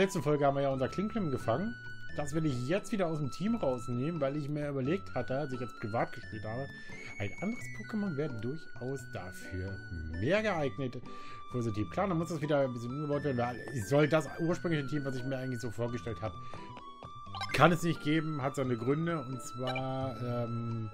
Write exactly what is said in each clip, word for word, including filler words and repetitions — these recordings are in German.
letzten Folge haben wir ja unser Klinklim gefangen. Das will ich jetzt wieder aus dem Team rausnehmen, weil ich mir überlegt hatte, als ich jetzt privat gespielt habe, ein anderes Pokémon wäre durchaus dafür mehr geeignet für so ein Team. Klar, dann muss das wieder ein bisschen umgebaut werden, weil es soll das ursprüngliche Team, was ich mir eigentlich so vorgestellt habe, kann es nicht geben, hat seine Gründe. Und zwar, ähm,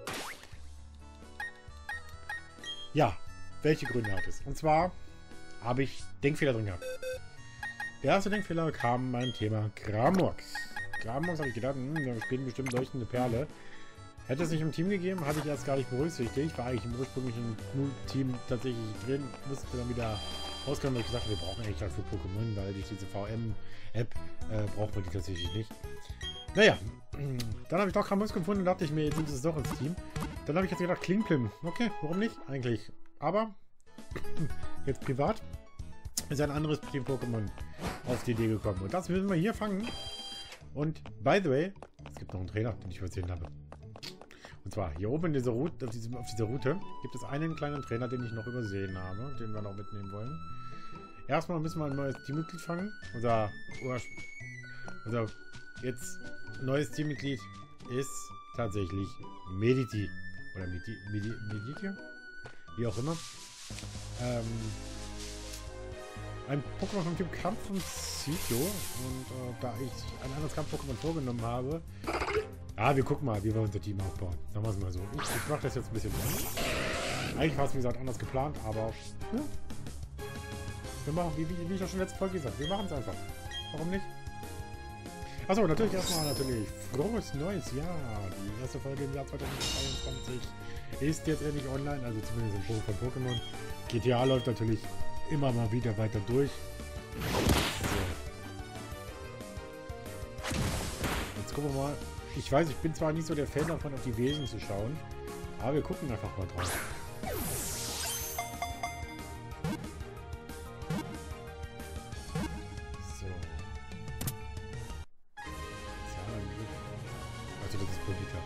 ja, welche Gründe hat es? Und zwar habe ich Denkfehler drin gehabt. Der erste Denkfehler kam beim Thema Gramox. Gramox habe ich gedacht, hm, da spielt bestimmt leuchtende Perle. Hätte es nicht im Team gegeben, hatte ich erst gar nicht berücksichtigt. War eigentlich im ursprünglichen Team tatsächlich drin. Musste dann wieder rauskommen, weil ich gesagt habe, wir brauchen eigentlich halt für Pokémon, weil durch diese V M-App äh, brauchen wir die tatsächlich nicht. Naja, dann habe ich doch Gramox gefunden und dachte ich mir, jetzt nimmt es doch ins Team. Dann habe ich jetzt gedacht, Klinklim. Okay, warum nicht? Eigentlich. Aber jetzt privat ist ein anderes Team-Pokémon auf die Idee gekommen. Und das müssen wir hier fangen. Und, by the way, es gibt noch einen Trainer, den ich übersehen habe. Und zwar, hier oben in dieser Route, auf, diesem, auf dieser Route gibt es einen kleinen Trainer, den ich noch übersehen habe, den wir noch mitnehmen wollen. Erstmal müssen wir ein neues Teammitglied fangen. Unser, unser jetzt neues Teammitglied ist tatsächlich Mediti. Oder Medi, Medi, Mediti? Wie auch immer. Ähm... Ein Pokémon vom Typ Kampf von Sitio. Und äh, da ich ein anderes Kampf-Pokémon vorgenommen habe. Ja, wir gucken mal, wie wir unser Team aufbauen. Sagen wir es mal so. Ich, ich mache das jetzt ein bisschen anders. Eigentlich war es, wie gesagt, anders geplant, aber. Ja. Wir machen, wie, wie, wie ich auch schon letzte Folge gesagt habe, wir machen es einfach. Warum nicht? Achso, natürlich erstmal natürlich frohes neues Jahr. Die erste Folge im Jahr zweitausendzweiundzwanzig ist jetzt endlich online, also zumindest im Punkt von Pokémon. G T A läuft natürlich immer mal wieder weiter durch. So. Jetzt gucken wir mal. Ich weiß, ich bin zwar nicht so der Fan davon, auf die Wesen zu schauen, aber wir gucken einfach mal drauf. So. Also das ist Polita.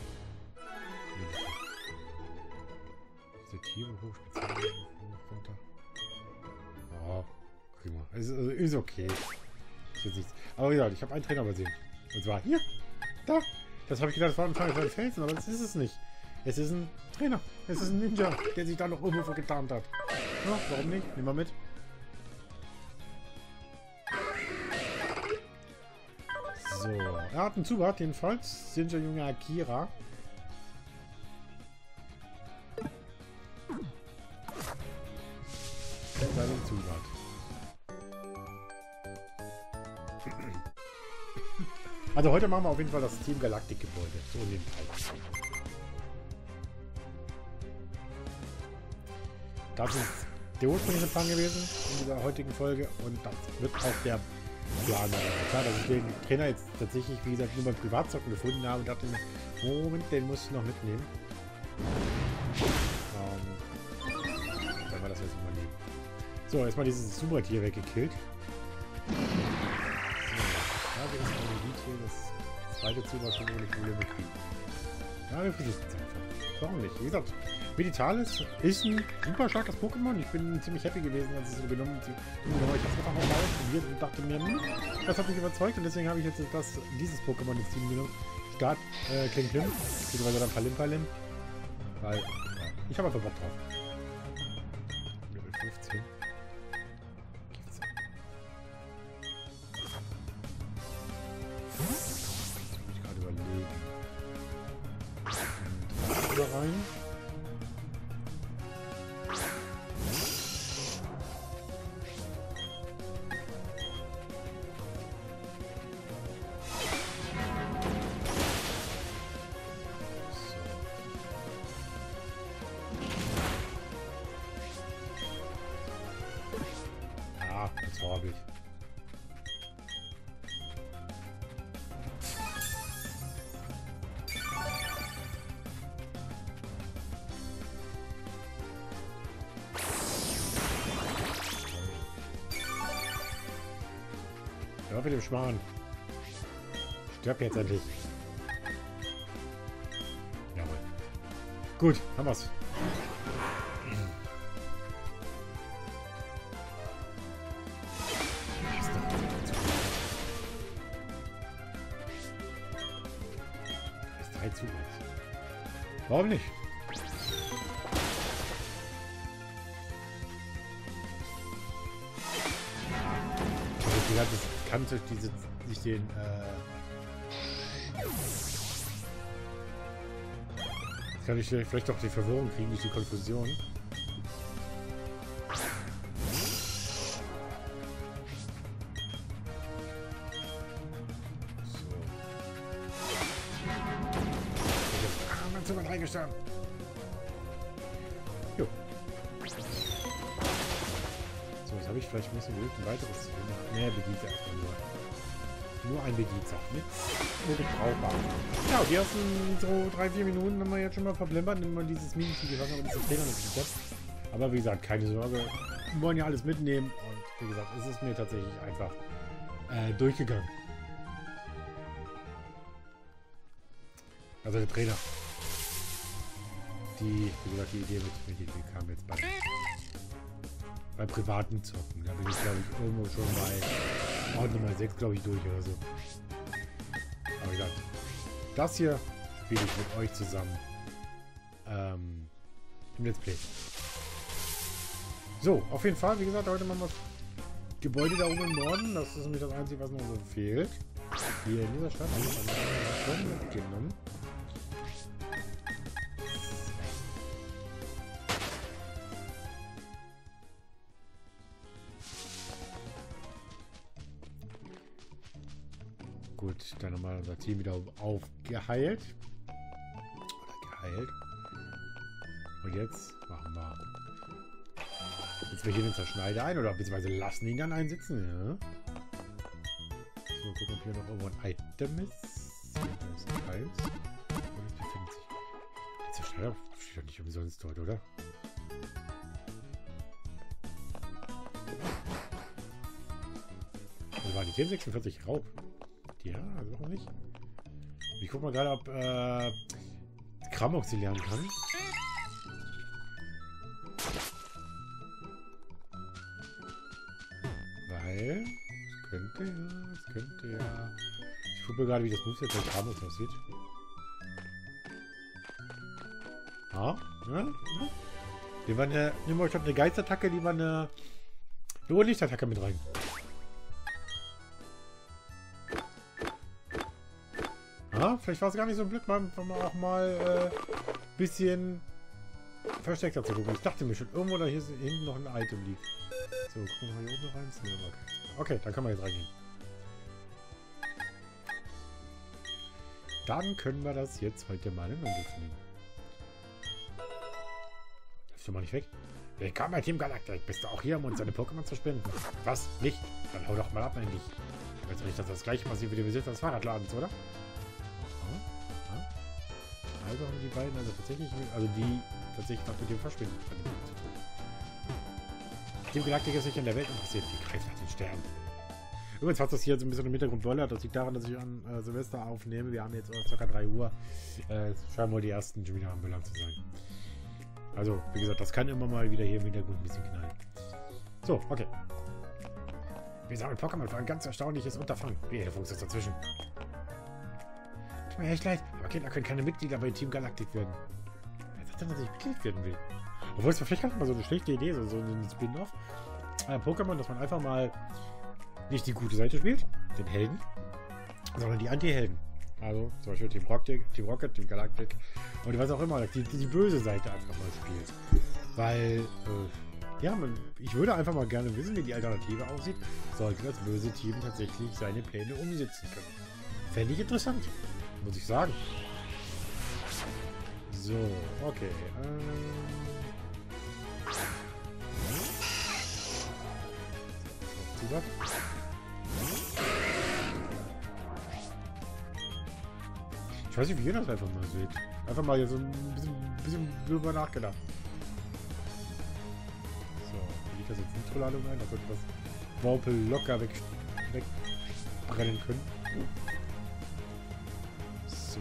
Diese Tiere hochspeziell runter. Ja, prima. Ist, also ist okay. Ist jetzt nichts. Aber wie gesagt, ich habe einen Trainer übersehen. Und zwar hier. Da. Das habe ich gedacht, das war ein Fall von Felsen, aber das ist es nicht. Es ist ein Trainer. Es ist ein Ninja, der sich da noch irgendwo getarnt hat. Ja, warum nicht? Nehmen wir mit. So. Er hat einen Zubat, jedenfalls. Sind ja junge Akira. Seinen Zubat. Also heute machen wir auf jeden Fall das Team Galactic Gebäude. So in dem Fall. Das ist der ursprüngliche Plan gewesen in dieser heutigen Folge und das wird auch der Plan sein. Klar, dass ich den Trainer jetzt tatsächlich, wie gesagt, nur beim Privatzocken gefunden habe und dachte mir, Moment, den muss ich noch mitnehmen. Ähm, wenn wir das jetzt mal nehmen. So, erstmal dieses Supertier weggekillt. Ja, wir müssen hier das zweite Zubat ohne Probleme kriegen. Ja, wir versuchen es einfach. Warum nicht? Wie gesagt, Meditalis ist ein super starkes Pokémon. Ich bin ziemlich happy gewesen, als ich es so genommen habe. Ich habe es einfach mal ausprobiert und dachte mir, hm, das hat mich überzeugt und deswegen habe ich jetzt das, dieses Pokémon ins Team genommen. Start äh, Klinklim, beziehungsweise dann Palimpalim. Weil, ja, ich habe einfach Bock drauf. Level fünfzehn. Rein. Ah, das war ich. Ja, mit dem Schmarrn. Stirb jetzt endlich. Jawohl. Gut, haben wir's. drei Zugreiz. Warum nicht? Also, das kann durch diese, sich den, äh, jetzt kann ich vielleicht auch die Verwirrung kriegen, durch die Konfusion. Reingestanden. Jo. So, jetzt habe ich vielleicht ein bisschen Glück, ein weiteres. Mehr Begieter einfach nur. Nur ein Begieter. Nichts wirklich brauchbar. Ja, die ersten so drei, vier Minuten haben wir jetzt schon mal verplempert. Nehmen wir dieses Mini-Team, was wir diese Trainer noch. Aber wie gesagt, keine Sorge. Wir wollen ja alles mitnehmen. Und wie gesagt, es ist mir tatsächlich einfach äh, durchgegangen. Also der Trainer. Die, wie gesagt, die Idee mit, mit die kam jetzt bei, bei privaten Zocken. Da bin ich, glaube ich, irgendwo schon bei Ort Nummer sechs, glaube ich, durch oder so. Aber wie gesagt, das hier spiele ich mit euch zusammen ähm, im Let's Play. So, auf jeden Fall, wie gesagt, heute machen wir das Gebäude da oben im Norden. Das ist nämlich das Einzige, was noch so fehlt. Hier in dieser Stadt. Alles andere schon mitgenommen. Gut, dann nochmal unser Team wieder aufgeheilt. Oder geheilt. Und jetzt machen wir. Jetzt wir hier den Zerschneider ein oder beziehungsweise lassen ihn dann einsitzen. Ja. So, gucken, ob hier noch irgendwo ein Item ist. Da ist eins. Und es befindet sich. Der Zerschneider steht doch nicht umsonst dort, oder? Das war die T sechsundvierzig Raub. Ja, also warum nicht? Ich guck mal gerade, ob äh, Gramox sie lernen kann. Weil es könnte ja, es könnte ja. Ich gucke mir gerade, wie das Moveset bei Gramox aussieht. Ah, ja, ja. Die war eine, nehmen wir, ich glaube, eine Geistattacke, die war eine, eine Lichtattacke mit rein. Ja, vielleicht war es gar nicht so blöd, mal, mal auch mal ein äh, bisschen versteckter zu gucken. Ich dachte mir schon, irgendwo da hier hinten noch ein Item liegt. So, gucken wir mal hier oben noch eins. Nee, okay. Okay, dann können wir jetzt reingehen. Dann können wir das jetzt heute mal in Angriff nehmen. Läufst du mal nicht weg? Willkommen bei Team Galactic. Bist du auch hier, um uns deine Pokémon zu spenden? Was? Nicht? Dann hau doch mal ab, eigentlich. Ich weiß nicht, dass das gleiche passiert wie der Besitzer des Fahrradladens, oder? Also haben die beiden also tatsächlich, also die tatsächlich was mit dem Verschwinden zu tun. Team Galactic ist nicht in der Welt interessiert, die greift nach den Sternen. Übrigens hat das hier so ein bisschen im Hintergrund bollert. Das liegt daran, dass ich an äh, Silvester aufnehme. Wir haben jetzt äh, ca. drei Uhr. Äh, scheinen wohl die ersten schon wieder ambulant zu sein. Also, wie gesagt, das kann immer mal wieder hier im Hintergrund ein bisschen knallen. So, okay. Wir sammeln Pokémon für ein ganz erstaunliches Unterfangen. Wie jeder Fuchs ist dazwischen. Tut mir echt leid, aber Kinder können keine Mitglieder bei Team Galactic werden. Wer sagt denn, dass ich Mitglied werden will? Obwohl es vielleicht hat mal so eine schlechte Idee, so, so ein Spin-off. Äh, Pokémon, dass man einfach mal nicht die gute Seite spielt, den Helden, sondern die Anti-Helden. Also zum Beispiel Team Rocket, Team Rocket, Team Galactic und was auch immer, die, die, die böse Seite einfach mal spielt. Weil, äh, ja, man, ich würde einfach mal gerne wissen, wie die Alternative aussieht, sollte das böse Team tatsächlich seine Pläne umsetzen können. Fände ich interessant, muss ich sagen. So, okay. Ähm Ich weiß nicht, wie ihr das einfach mal seht. Einfach mal hier so ein bisschen, bisschen drüber nachgedacht. So, wie geht das jetzt Nitroladung ein? Da sollte das Vorpel locker weg, wegbrennen können. So.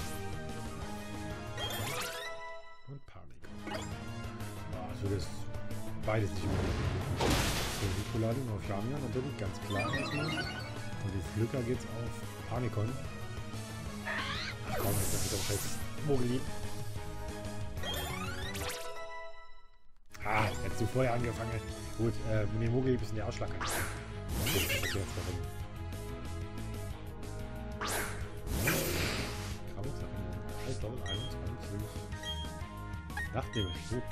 Und Panik. Also das beides nicht überleben. So, Nikoladium auf Jamia natürlich, ganz klar erstmal. Und die Flücker geht's auf Panikon. Ach komm, jetzt ist wieder scheiß Mogli. Ah, hättest du vorher angefangen. Gut, äh, mit dem Mogli bist du in die Ausschlag. Okay, das ist jetzt warum. Kramus Doppel einundzwanzig. Nachtnehmend, gut.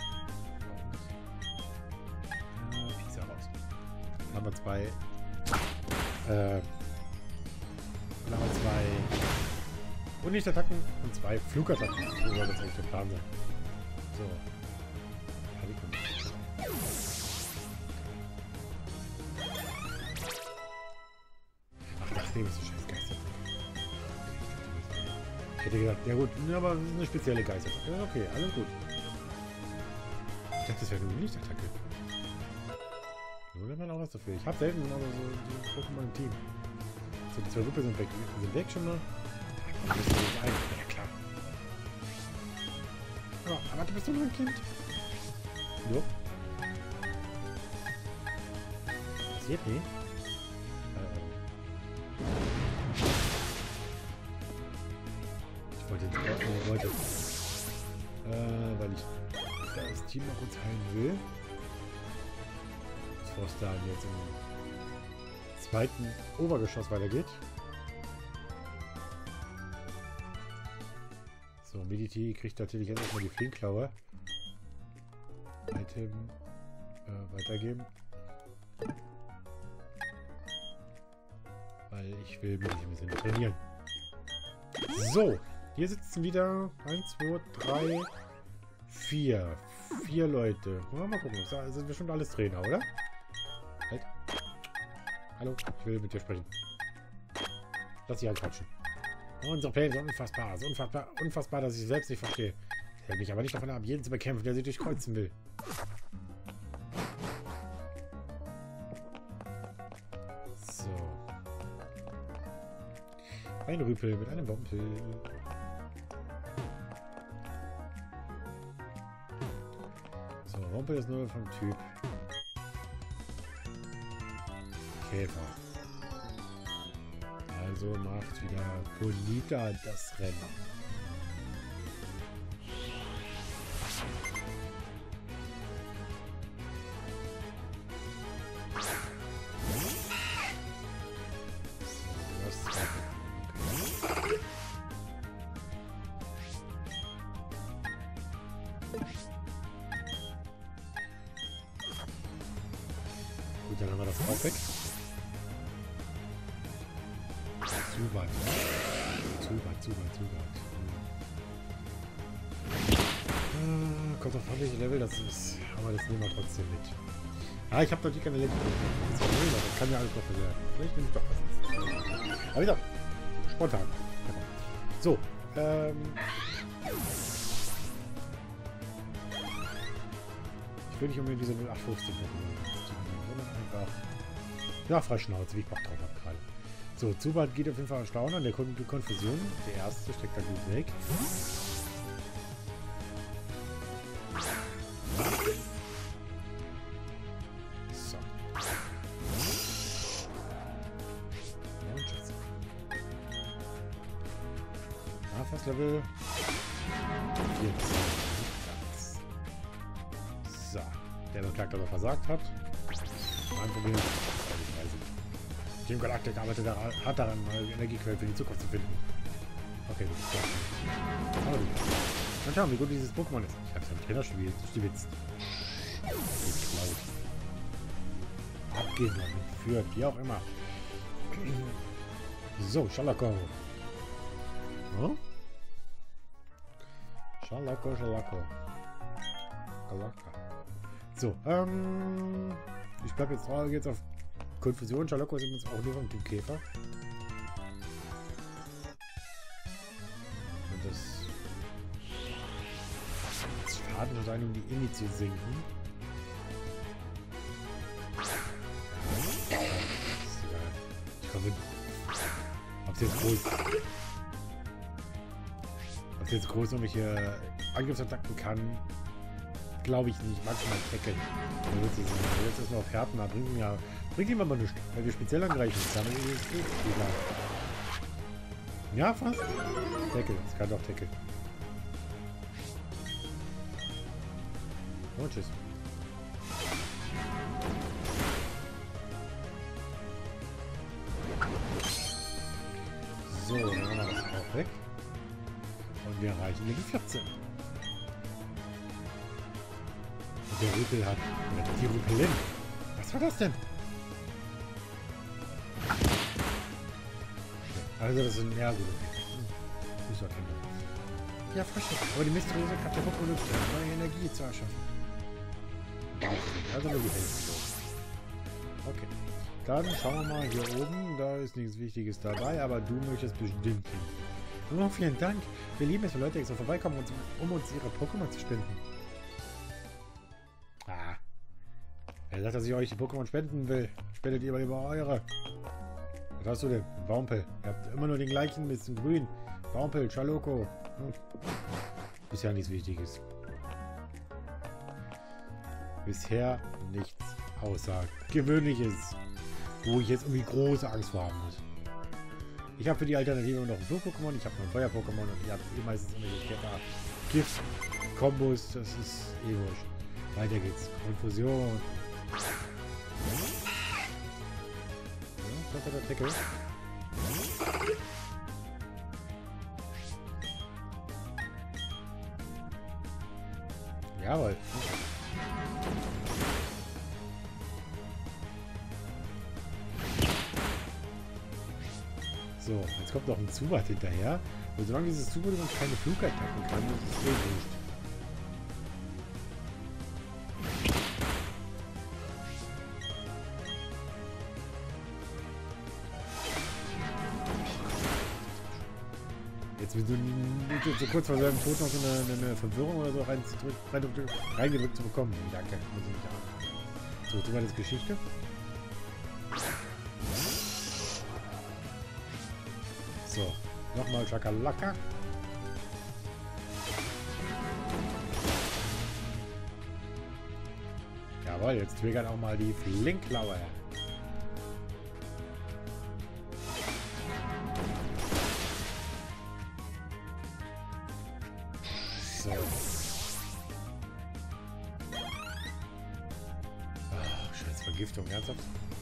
Ja, Pizza raus. Dann haben wir zwei. Äh. Dann haben wir zwei. Unlichtattacken und zwei Flugattacken. So soll das eigentlich der Plan sein. So. Ja, die kommen. Ach, Nachtnehmend ist so scheiß Geister. Ich hätte gedacht, ja gut, aber das ist eine spezielle Geistertacke. Ja, okay, alles gut. Ich dachte, das wäre eine Lichtattacke. Nur wenn man auch was dafür. Ich habe selten aber so die Pokémon im Team. So, die zwei Rüppel sind weg. Die sind weg schon mal. Da kommt das nicht ein. Ja, klar. Aber, aber du bist doch nur ein Kind. Jo. Passiert nie. Ich wollte jetzt auch nur Leute. Äh, weil ich das Team mal kurz heilen will. Bevor es dann jetzt im zweiten Obergeschoss weitergeht. So, Mediti kriegt natürlich jetzt erstmal die Flinkklaue. Item äh, weitergeben. Weil ich will mich ein bisschen trainieren. So, hier sitzen wieder eins, zwei, drei, vier. Vier Leute. Mal, mal gucken. Das sind bestimmt alles Trainer, oder? Halt. Hallo, ich will mit dir sprechen. Lass dich halt quatschen. Unsere Pläne sind unfassbar. So unfassbar, unfassbar, dass ich selbst nicht verstehe. Das hält mich aber nicht davon ab, jeden zu bekämpfen, der sie durchkreuzen will. So. Ein Rüpel mit einem Wompel. So, Wompel ist nur vom Typ Käfer. Also macht wieder Bonita das Rennen. Gut, dann haben wir das auch weg. Zu weit. Zu weit, zu weit, zu weit. Hm. Ah, kommt auf welches Level das ist. Aber das nehmen wir trotzdem mit. Ah, ich habe natürlich keine Level. Das kann ja alles noch verlieren. Vielleicht nehme ich doch was. Aber wieder. Spontan. So. Ähm. Ich will nicht unbedingt diese null acht fünfzehn Pokémon. Einfach. Ja, Freischnauze, wie ich Bock drauf habe gerade. So, Zubat geht auf jeden Fall erstaunen an der Kon Konfusion. Der erste steckt da gut weg. So. Und Schatz. Ja, fast Level vierzehn. So. Der beklagt, dass er versagt hat. Kein Problem. Team Galactic arbeitet daran, hat daran, mal Energiequellen für die Zukunft zu finden. Okay, das ist klar. Aber gut. Mal schauen, wie gut dieses Pokémon ist. Ich hab's ja im Trainer stibitzt. Abgeben, führt, wie auch immer. So, Schalako. Hm? Schalako, Schalako. Galaka. So, ähm... ich bleib jetzt, jetzt auf Konfusion. Schalako sind uns auch nur vom Team Käfer. Und das... das Schaden nur sein, um die Inni zu sinken. Ja, ist egal. Ich glaube, ob es jetzt groß... ob es jetzt groß irgendwelche Angriffsattacken kann, glaube ich nicht. Maximal Tackle. Jetzt ist noch auf Härten, da bringt ihm ja. Bringt ihm aber nichts. Weil wir speziell angreifen. Damit ist es eh egal. Ja, fast. Tackle. Es kann doch Tackle. Und tschüss. So, dann haben wir das auch weg. Und wir erreichen Level vierzehn. Und der Rüpel hat... Oder die Rüpelin. Was war das denn? Also das sind... Ja, gut. Ist okay. Ja, Frösche. Aber die mysteriöse Kraft der Pokémon nutzt, um neue Energie zu erschaffen. Also nur die Hälfte. Okay. Dann schauen wir mal hier oben. Da ist nichts Wichtiges dabei, aber du möchtest bestimmt hin. Oh, vielen Dank. Wir lieben es, wenn Leute extra vorbeikommen, um uns ihre Pokémon zu spenden. Ah. Er sagt, dass ich euch die Pokémon spenden will. Spendet ihr aber lieber eure. Was hast du denn? Baumpel. Ihr habt immer nur den gleichen mit dem Grün. Baumpel, Chaloko. Hm. Bisher nichts Wichtiges. Bisher nichts Außergewöhnliches, wo ich jetzt irgendwie große Angst vor haben muss. Ich habe für die Alternative noch ein Flug-Pokémon, ich habe noch ein Feuer-Pokémon und ich habe eh meistens immer die Gift-Kombos, das ist eh wurscht. Weiter geht's. Konfusion. Ja, der Tackle. Jawohl. So, jetzt kommt noch ein Zubat hinterher. Und solange dieses Zubat uns keine Flugattacken kann, ist es eh wurscht. Jetzt wird so, so kurz vor seinem Tod noch so eine, eine Verwirrung oder so rein, rein, reingedrückt zu bekommen. Danke, muss ich nicht ahnen. So, Zubat ist Geschichte. So, nochmal Schakalaka. Jawohl, jetzt triggern auch mal die Flinkklaue. So. Oh, scheiß Vergiftung, ernsthaft?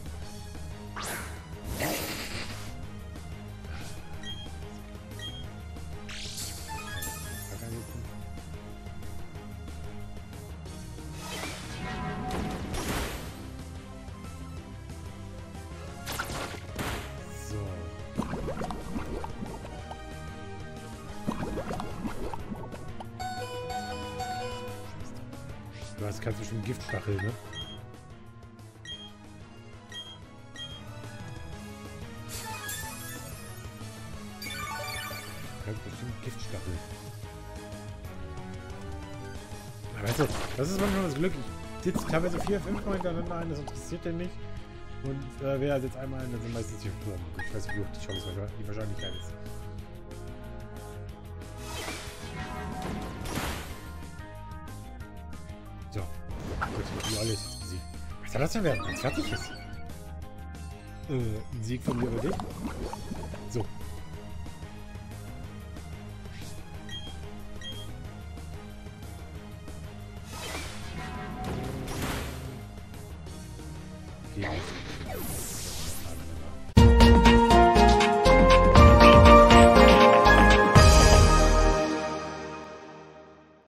Du hast kannst bestimmt Giftstachel, ne? Du kannst bestimmt Giftstachel. Aber weißt du, das ist manchmal das Glück. Ich sitze teilweise vier, fünf Mal hintereinander ein, das interessiert den nicht. Und äh, wer sitzt einmal ein, dann sind meistens die Firmen. Ich weiß nicht, wie hoch die Chance die Wahrscheinlichkeit ist. So. Gut, die alles ist besiegt. Was soll das denn werden, wenn es fertig ist? Äh, ein Sieg von mir über dich? So. Okay.